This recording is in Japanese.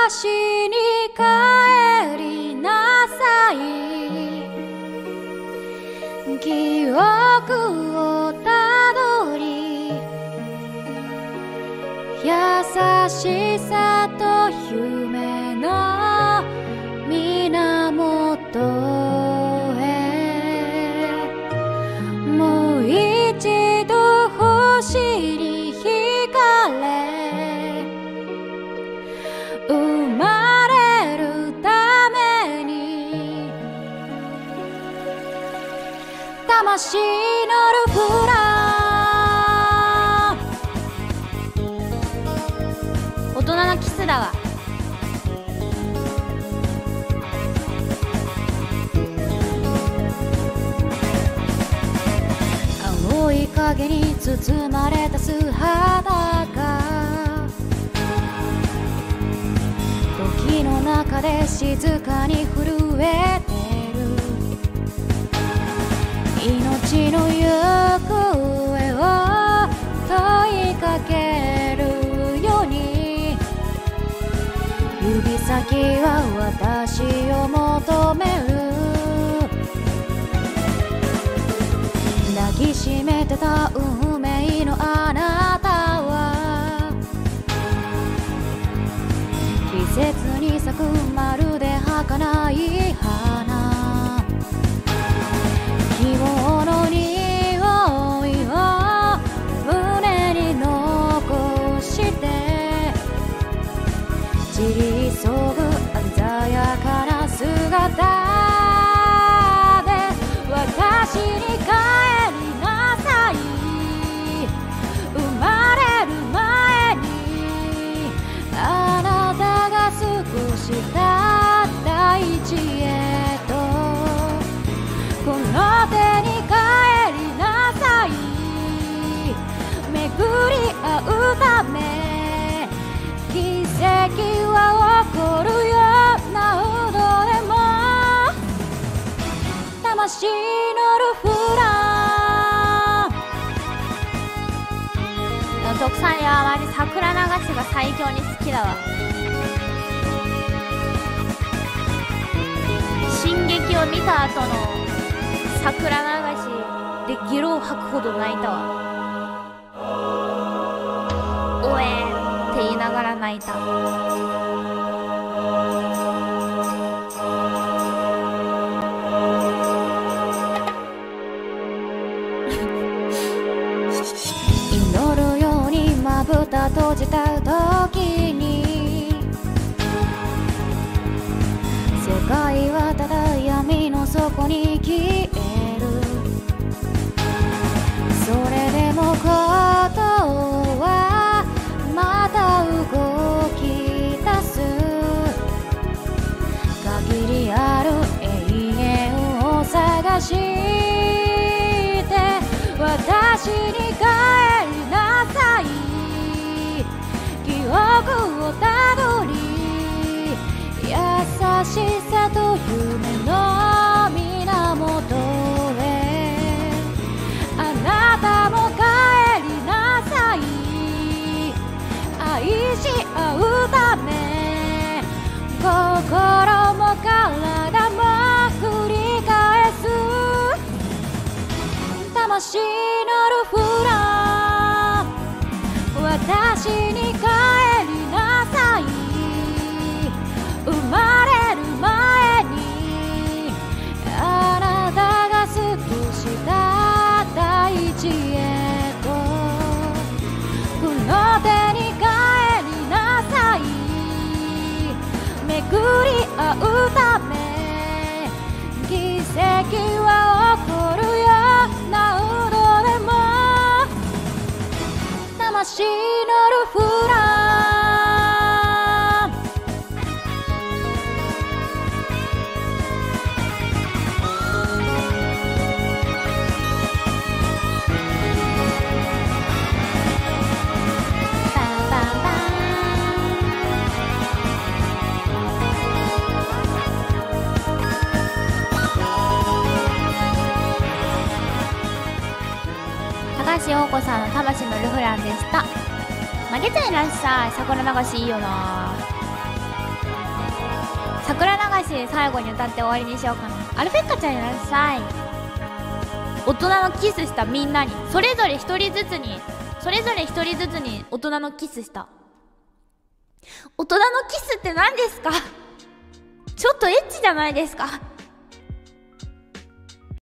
私に帰りなさい。記憶をたどり、優しさと夢の源へ。もう一度星に惹かれ、生まれるために魂のルフラン。大人のキスだわ。青い影に包まれた素肌が時の中で静かに震えてる。命の行方を問いかけるように、指先は私を求める。抱きしめてた運命のあなたは、季節に咲くまるで儚い花。希望の匂いを胸に残して、散り急ぐ鮮やかな姿で私に帰りなさい。生まれる前にあなたが少し経った位置へと、この手に帰りなさい。巡り合うため奇跡は起こるよ。何度でも魂のルフラン。徳さんやあまり桜流しが最強に好きだわ。進撃を見た後の桜流しでゲロを吐くほど泣いたわ。おえーって言いながら泣いた。祈るようにまぶた閉じた時に、世界はただ闇の底に消える。それでもことはまた動き出す。限りある永遠を探して私に帰りなさい。記憶をたどり、優しさと夢の源へ。あなたも帰りなさい。愛し合うため心も体も繰り返す。魂のルフラン。私に帰りなさい。生まれる前にあなたが少し経った位置へと、この手に帰りなさい。巡り合うため奇跡は起こるよ。何度でも魂のルフラン。パンパンパン。高橋洋子さんの魂のルフランでした。投げちゃいらっしゃい。桜流しいいよな。 桜流し最後に歌って終わりにしようかな。アルフェッカちゃんいらっしゃい。大人のキスしたみんなに、それぞれ一人ずつに大人のキスした。大人のキスって何ですか？ちょっとエッチじゃないですか？